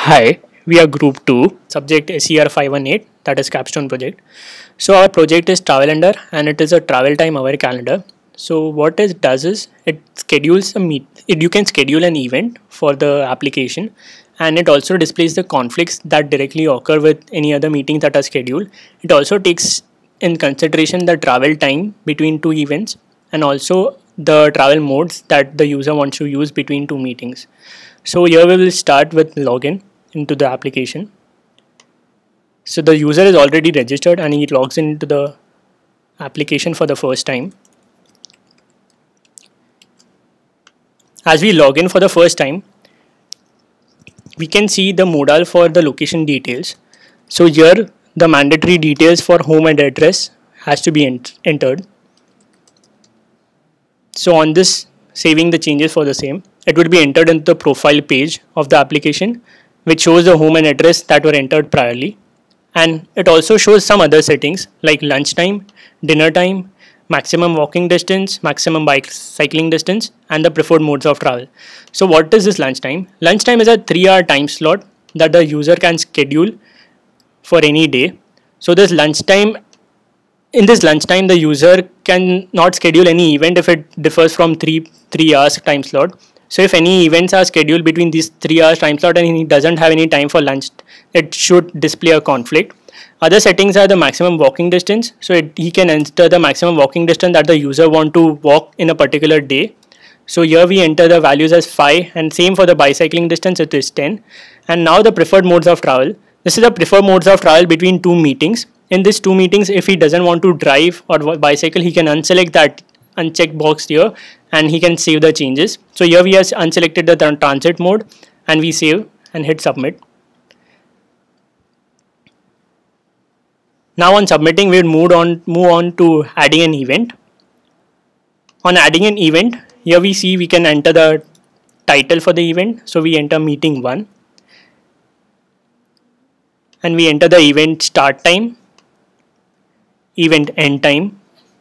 Hi, we are Group 2, subject SER 518, that is Capstone project. So our project is Travelender and it is a travel time aware calendar. So what it does is it schedules you can schedule an event for the application, and it also displays the conflicts that directly occur with any other meetings that are scheduled. It also takes in consideration the travel time between two events and also the travel modes that the user wants to use between two meetings. So here we will start with login into the application. So the user is already registered and he logs into the application for the first time. As we log in for the first time, we can see the modal for the location details. So here the mandatory details for home and address has to be entered. So on this, saving the changes for the same, it would be entered into the profile page of the application, which shows the home and address that were entered priorly. And it also shows some other settings like lunchtime, dinner time, maximum walking distance, maximum bike cycling distance, and the preferred modes of travel. So what is this lunchtime? Lunchtime is a 3-hour time slot that the user can schedule for any day. So this lunchtime, in this lunchtime, the user can not schedule any event if it differs from 3 hours time slot. So if any events are scheduled between these 3 hours time slot and he doesn't have any time for lunch, it should display a conflict. Other settings are the maximum walking distance. So he can enter the maximum walking distance that the user want to walk in a particular day. So here we enter the values as 5, and same for the bicycling distance, it is 10. And now the preferred modes of travel. This is the preferred modes of travel between two meetings. In these two meetings, if he doesn't want to drive or bicycle, he can unselect that unchecked box here and he can save the changes. So here we have unselected the transit mode and we save and hit submit. Now on submitting, we'll move on to adding an event. On adding an event, here we see we can enter the title for the event. So we enter meeting 1 and we enter the event start time, event end time,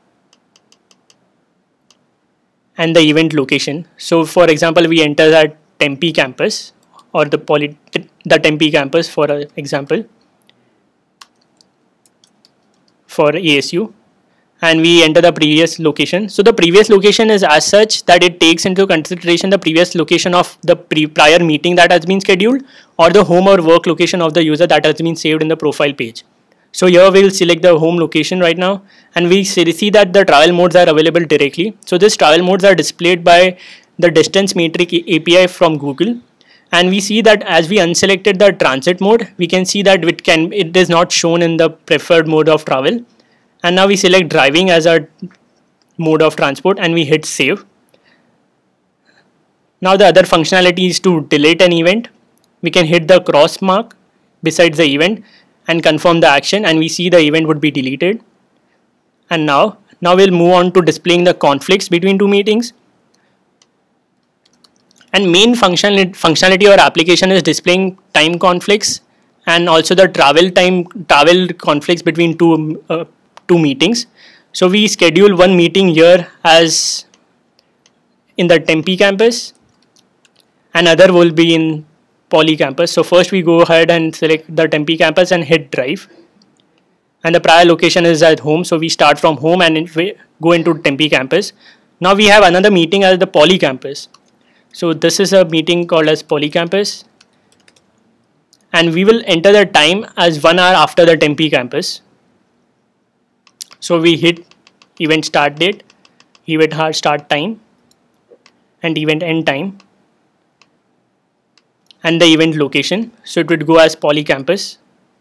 and the event location. So for example, we enter that Tempe campus or the Tempe campus for example for ASU, and we enter the previous location. So the previous location is as such that it takes into consideration the previous location of the prior meeting that has been scheduled or the home or work location of the user that has been saved in the profile page. So here we'll select the home location right now and we see that the travel modes are available directly. So these travel modes are displayed by the distance metric API from Google. And we see that as we unselected the transit mode, we can see that it is not shown in the preferred mode of travel. And now we select driving as our mode of transport and we hit save. Now the other functionality is to delete an event. We can hit the cross mark besides the event and confirm the action, and we see the event would be deleted. And now we'll move on to displaying the conflicts between two meetings. And main functionality or application is displaying time conflicts and also the travel conflicts between two meetings. So we schedule one meeting here as in the Tempe campus, another will be in Poly campus. So first we go ahead and select the Tempe campus and hit drive, and the prior location is at home, so we start from home and we go into Tempe campus. Now we have another meeting at the Poly campus. So this is a meeting called as Poly campus, and we will enter the time as 1 hour after the Tempe campus. So we hit event start date, event start time, and event end time, and the event location. So it would go as Poly campus,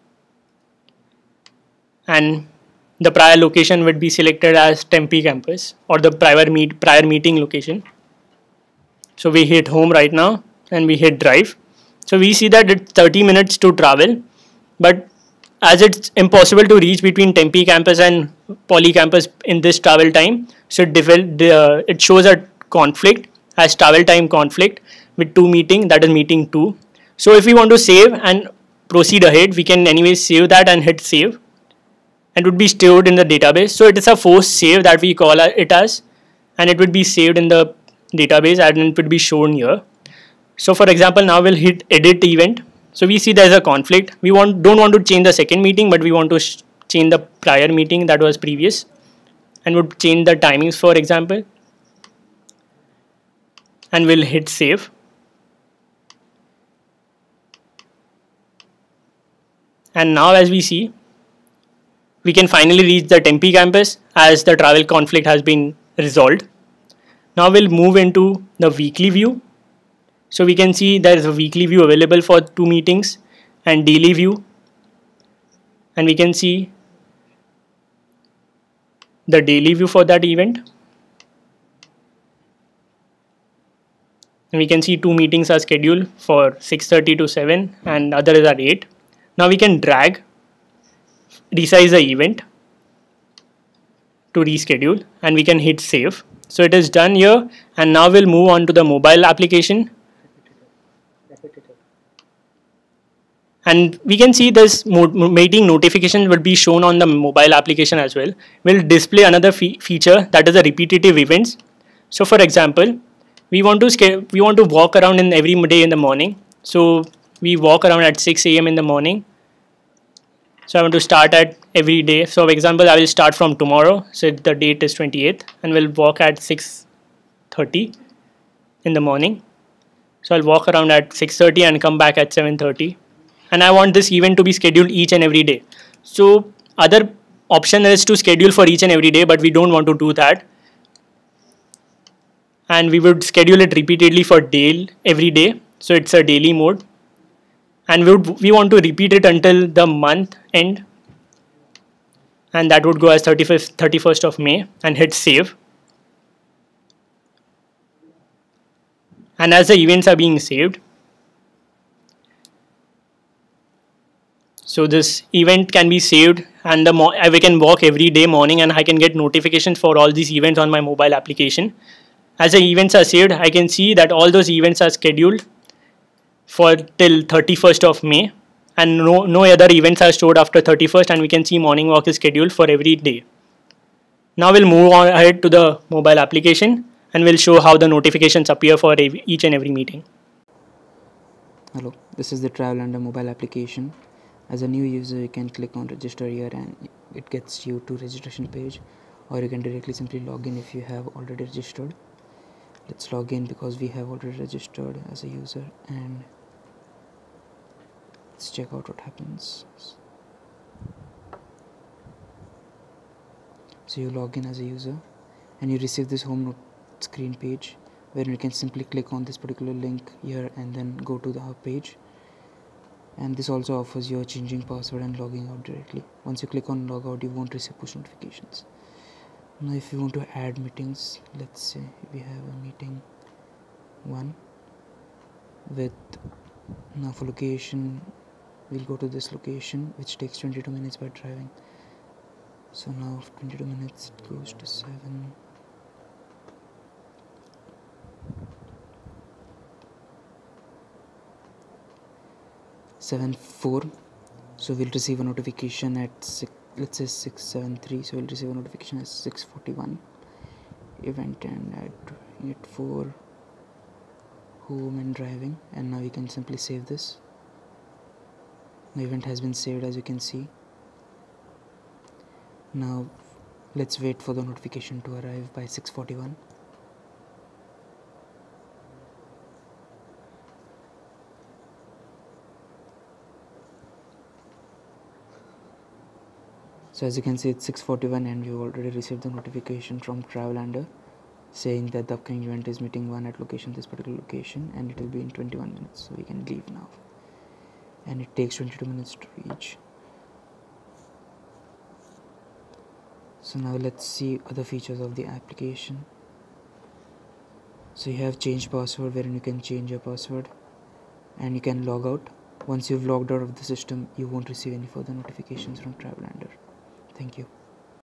and the prior location would be selected as Tempe campus or the prior meeting location. So we hit home right now and we hit drive. So we see that it's 30 minutes to travel, but as it's impossible to reach between Tempe campus and Poly campus in this travel time, so it shows a conflict as travel time conflict with two meeting, that is meeting 2. So if we want to save and proceed ahead, we can anyway save that and hit save, and it would be stored in the database. So it is a forced save that we call it as, and it would be saved in the database and it would be shown here. So for example, now we'll hit edit event So we see there's a conflict. We don't want to change the second meeting, but we want to change the prior meeting that was previous, and would change the timings, for example, and we'll hit save. And now as we see, we can finally reach the Tempe campus as the travel conflict has been resolved. Now we'll move into the weekly view. So we can see there is a weekly view available for 2 meetings and daily view. And we can see the daily view for that event. And we can see 2 meetings are scheduled for 6:30 to 7 and other is at 8. Now we can drag, resize the event to reschedule, and we can hit save. So it is done here, and now we'll move on to the mobile application. And we can see this meeting notification will be shown on the mobile application as well. We'll display another feature, that is the repetitive events. So for example, we want to walk around in every day in the morning. So we walk around at 6 a.m. in the morning. So I want to start at every day. So for example, I will start from tomorrow. So the date is 28th, and we'll walk at 6:30 in the morning. So I'll walk around at 6:30 and come back at 7:30. And I want this event to be scheduled each and every day. So other option is to schedule for each and every day, but we don't want to do that. And we would schedule it repeatedly for every day. So it's a daily mode. And we want to repeat it until the month end. And that would go as 31st of May, and hit save. And as the events are being saved, so this event can be saved, and we can walk every day morning, and I can get notifications for all these events on my mobile application. As the events are saved, I can see that all those events are scheduled for till 31st of May, and no other events are stored after 31st, and we can see morning walk is scheduled for every day. Now we'll move on ahead to the mobile application, and we'll show how the notifications appear for each and every meeting. Hello, this is the Travelender mobile application. As a new user, you can click on register here and it gets you to registration page, or you can directly simply log in if you have already registered. Let's log in because we have already registered as a user, and let's check out what happens. So you log in as a user and you receive this home screen page where you can simply click on this particular link here and then go to the page. And this also offers you a changing password and logging out directly. Once you click on log out, you won't receive push notifications. Now if you want to add meetings, let's say we have a meeting 1 with, now for location, we'll go to this location which takes 22 minutes by driving. So now 22 minutes, it goes to 7:04. So we'll receive a notification at let's say 6:73. So we'll receive a notification at 6:41. Event and at 8:04 home and driving, and now you can simply save this. The event has been saved, as you can see. Now let's wait for the notification to arrive by 6:41. So as you can see, it's 6:41 and you already received the notification from Travelender saying that the upcoming event is meeting 1 at location, this particular location, and it will be in 21 minutes. So we can leave now, and it takes 22 minutes to reach. So now let's see other features of the application. So you have change password, wherein you can change your password, and you can log out. Once you've logged out of the system, you won't receive any further notifications from Travelender. Thank you.